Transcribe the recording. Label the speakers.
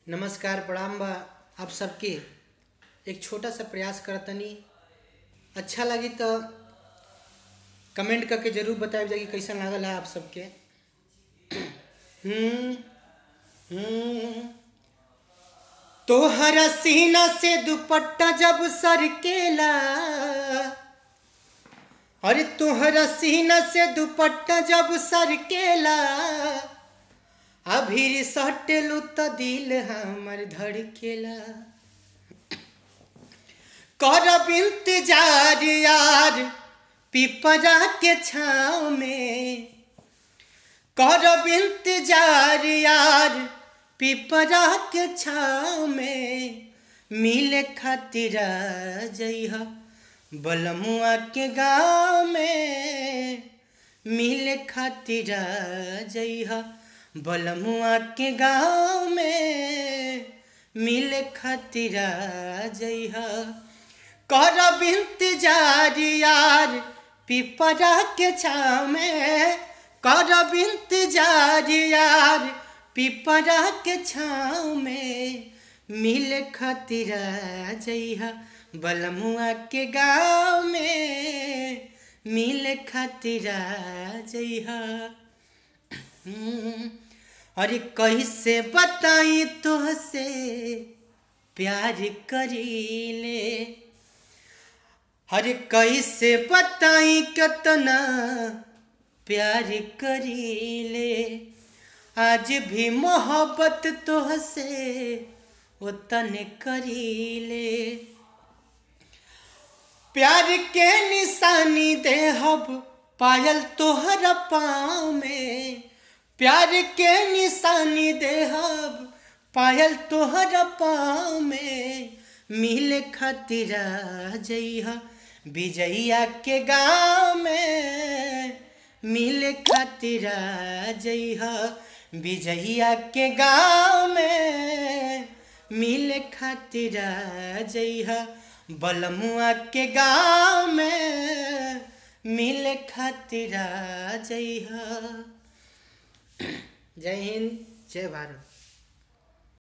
Speaker 1: नमस्कार प्रणाम बा आप सबके। एक छोटा सा प्रयास करतनी, अच्छा लगी तो कमेंट करके जरूर बताइए जाए कि कैसा लागल है आप सबके। हम्म हम्म तोहरा सीना से दुपट्टा जब सरकेला, अरे तोहरा सीना से दुपट्टा जब सरकेला, अभी सटलू तो दिल हमर धड़केला। करब इंतजार यार पिपरा के छाँव में, करब इंतजार यार पिपरा के छाँव में, मिले खातिर जइहा बलमुआ के गाँव में, मिले खातिर जइहा बलमुआ के गाँव में, मिले खातिर जइहा। करब इंतजार यार पिपरा के छाँव में, करब इंतजार यार पिपरा के छाँव में, मिले खातिर जइहा बलमुआ के गाँव में, मिले खातिर जइहा। अरे कैसे बताई तुहसे प्यार करीले, अरे कैसे बताई कितना प्यार करीले, आज भी मोहब्बत तुहसे उतने करीले। प्यार के निशानी देहब पायल तोहरा पाँव में, प्यार के निशानी देहब पायल तोहरा पाँव में, मिले खातिर जइहा विजैया के गाँव में, मिले खातिर जइहा विजैया के गाँव में, मिले खातिर जइहा बलमुआ के गाँव में, मिले खातिर जइहा। जय हिंद, जय भारत।